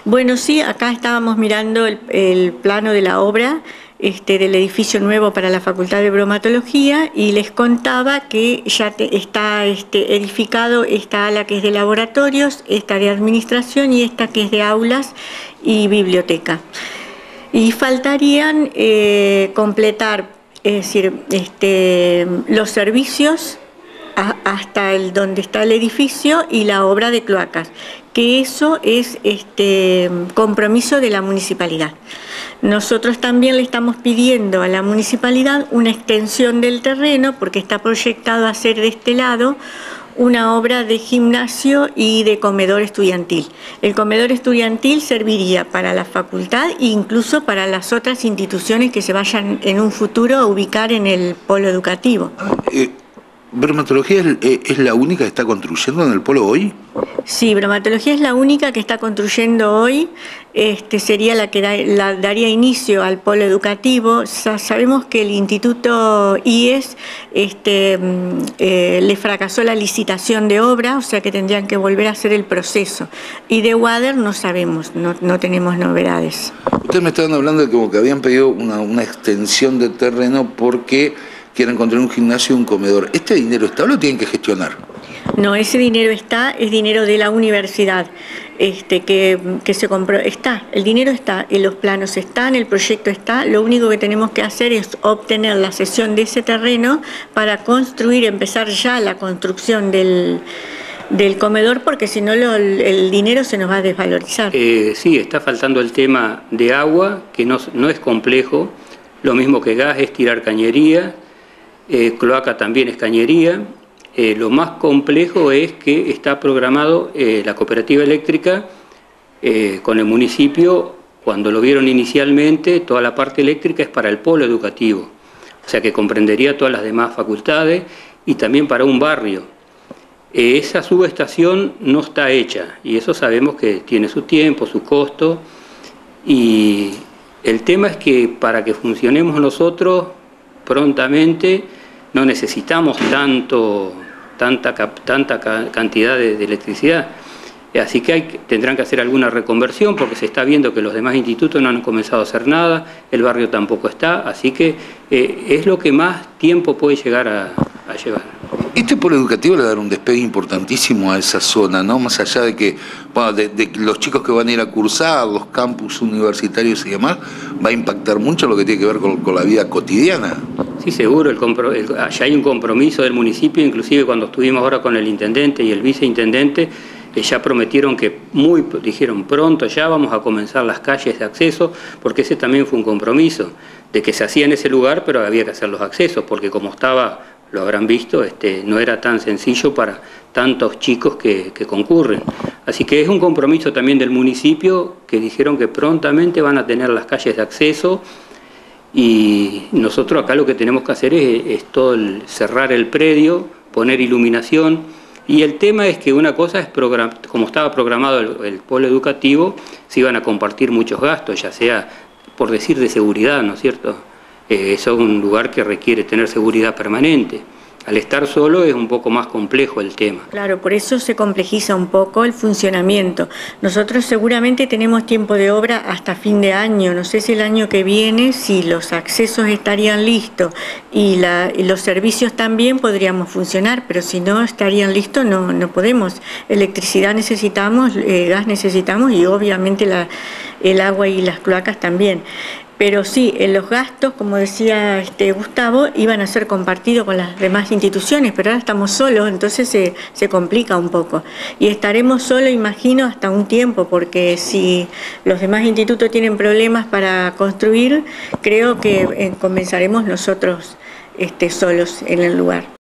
Bueno, sí, acá estábamos mirando el plano de la obra del edificio nuevo para la Facultad de Bromatología y les contaba que ya está edificado esta ala que es de laboratorios, esta de administración y esta que es de aulas y biblioteca. Y faltarían completar, es decir, los servicios hasta donde está el edificio y la obra de cloacas, que eso es compromiso de la municipalidad. Nosotros también le estamos pidiendo a la municipalidad una extensión del terreno porque está proyectado hacer de este lado una obra de gimnasio y de comedor estudiantil. El comedor estudiantil serviría para la facultad e incluso para las otras instituciones que se vayan en un futuro a ubicar en el polo educativo. ¿Bromatología es la única que está construyendo en el polo hoy? Sí, bromatología es la única que está construyendo hoy, sería la que daría inicio al polo educativo. Sabemos que el Instituto IES le fracasó la licitación de obra, o sea que tendrían que volver a hacer el proceso. Y de WADER no sabemos, no tenemos novedades. Ustedes me estaban hablando de como que habían pedido una extensión de terreno porque quieren construir un gimnasio y un comedor. ¿Este dinero está o lo tienen que gestionar? No, ese dinero es dinero de la universidad, que se compró, el dinero está, los planos están, el proyecto está, lo único que tenemos que hacer es obtener la cesión de ese terreno para empezar ya la construcción del comedor, porque si no el dinero se nos va a desvalorizar. Sí, está faltando el tema de agua, que no es complejo, lo mismo que gas es tirar cañería, cloaca también es cañería. Lo más complejo es que está programado la cooperativa eléctrica con el municipio. Cuando lo vieron inicialmente, toda la parte eléctrica es para el polo educativo, o sea que comprendería todas las demás facultades y también para un barrio. Esa subestación no está hecha y eso sabemos que tiene su tiempo, su costo, y el tema es que para que funcionemos nosotros prontamente no necesitamos tanta cantidad de electricidad. Así que tendrán que hacer alguna reconversión porque se está viendo que los demás institutos no han comenzado a hacer nada, el barrio tampoco está, así que es lo que más tiempo puede llegar a llevar. Este polo educativo le va a dar un despegue importantísimo a esa zona, ¿no? Más allá de que, bueno, de los chicos que van a ir a cursar, los campus universitarios y demás, va a impactar mucho lo que tiene que ver con la vida cotidiana. Sí, seguro, ya hay un compromiso del municipio, inclusive cuando estuvimos ahora con el intendente y el viceintendente, ya prometieron que dijeron pronto ya vamos a comenzar las calles de acceso, porque ese también fue un compromiso, de que se hacía en ese lugar, pero había que hacer los accesos, porque como estaba, lo habrán visto, no era tan sencillo para tantos chicos que concurren. Así que es un compromiso también del municipio, que dijeron que prontamente van a tener las calles de acceso, y nosotros acá lo que tenemos que hacer es cerrar el predio, poner iluminación. Y el tema es que una cosa es, como estaba programado el polo educativo, se iban a compartir muchos gastos, ya sea por decir de seguridad, ¿no es cierto? Eso es un lugar que requiere tener seguridad permanente. Al estar solo es un poco más complejo el tema. Claro, por eso se complejiza un poco el funcionamiento. Nosotros seguramente tenemos tiempo de obra hasta fin de año. No sé si el año que viene, si los accesos estarían listos y los servicios también podríamos funcionar, pero si no estarían listos no podemos. Electricidad necesitamos, gas necesitamos y obviamente el agua y las cloacas también. Pero sí, los gastos, como decía Gustavo, iban a ser compartidos con las demás instituciones, pero ahora estamos solos, entonces se complica un poco. Y estaremos solos, imagino, hasta un tiempo, porque si los demás institutos tienen problemas para construir, creo que comenzaremos nosotros solos en el lugar.